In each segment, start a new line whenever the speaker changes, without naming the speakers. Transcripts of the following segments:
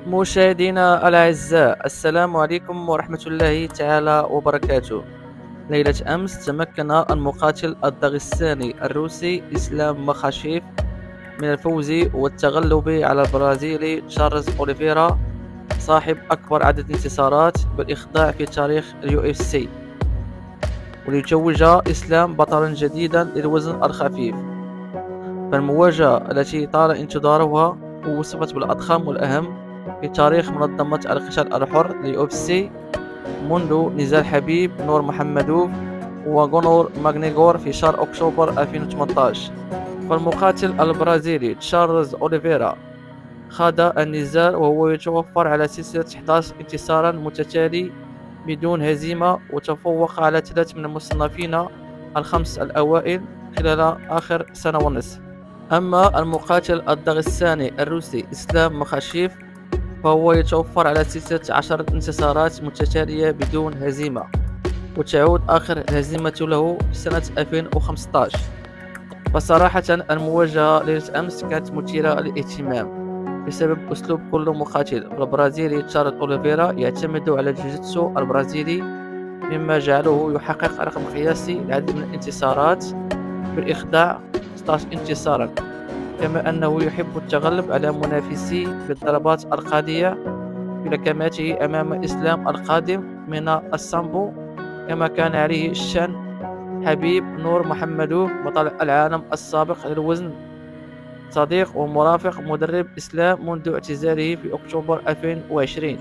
مشاهدينا الأعزاء، السلام عليكم ورحمة الله تعالى وبركاته. ليلة أمس تمكن المقاتل الداغستاني الروسي إسلام مخاشيف من الفوز والتغلب على البرازيلي تشارلز أوليفيرا صاحب أكبر عدد انتصارات بالإخضاع في تاريخ UFC، وليتوج إسلام بطلا جديدا للوزن الخفيف. فالمواجهة التي طال انتظارها ووصفت بالأضخم والأهم في تاريخ منظمة القتال الحر UFC منذ نزال حبيب نور محمدوف وغونور ماغنيغور في شهر أكتوبر 2018. فالمقاتل البرازيلي تشارلز أوليفيرا خاض النزال وهو يتوفر على سلسلة 11 انتصارا متتالي بدون هزيمة، وتفوق على 3 من المصنفين الخمس الأوائل خلال آخر سنة ونصف. أما المقاتل الداغستاني الروسي إسلام مخاشيف فهو يتوفر على سلسلة 10 انتصارات متتالية بدون هزيمة، وتعود آخر هزيمة له في سنة 2015. فصراحة المواجهة ليلة أمس كانت مثيرة للاهتمام بسبب أسلوب كل مقاتل. البرازيلي تشارلز أوليفيرا يعتمد على الجوجيتسو البرازيلي، مما جعله يحقق رقم قياسي لعدد من الانتصارات بالإخضاع 16 انتصارا، كما أنه يحب التغلب على منافسيه بالضربات القاضية بلكماته أمام إسلام القادم من السامبو، كما كان عليه الشأن حبيب نور محمدوف بطل العالم السابق للوزن، صديق ومرافق مدرب إسلام منذ اعتزاله في أكتوبر 2020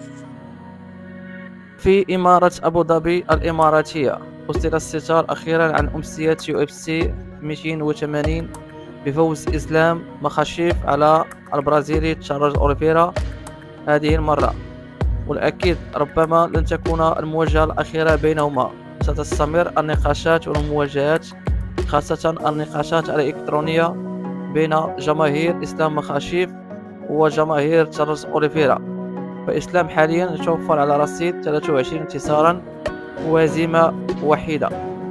في إمارة أبو ظبي الإماراتية. أسدل الستار أخيرا عن أمسية UFC 280 بفوز إسلام مخاشيف على البرازيلي تشارلز أوليفيرا هذه المرة، والأكيد ربما لن تكون المواجهة الأخيرة بينهما. ستستمر النقاشات والمواجهات، خاصة النقاشات الإلكترونية بين جماهير إسلام مخاشيف وجماهير تشارلز أوليفيرا. فإسلام حاليا يتوفر على رصيد 23 انتصارا وهزيمة وحيدة.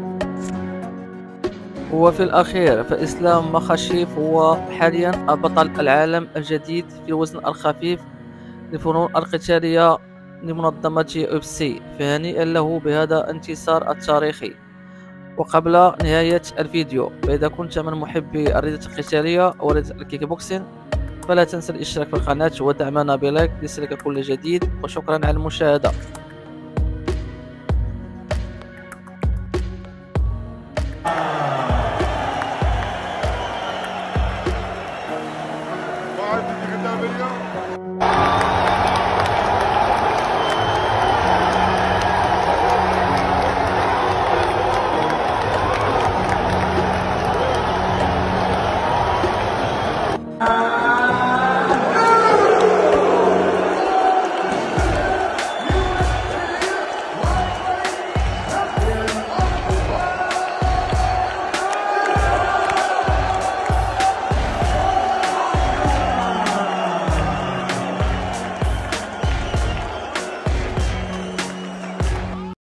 وفي الأخير فإسلام مخاشيف هو حاليا بطل العالم الجديد في الوزن الخفيف للفنون القتالية لمنظمة UFC، فهنيئا له بهذا الانتصار التاريخي. وقبل نهاية الفيديو، فإذا كنت من محبي الرياضة القتالية أو رياضة الكيك بوكسين فلا تنسى الاشتراك في القناة ودعمنا بلايك ليصلك كل جديد، وشكرا على المشاهدة.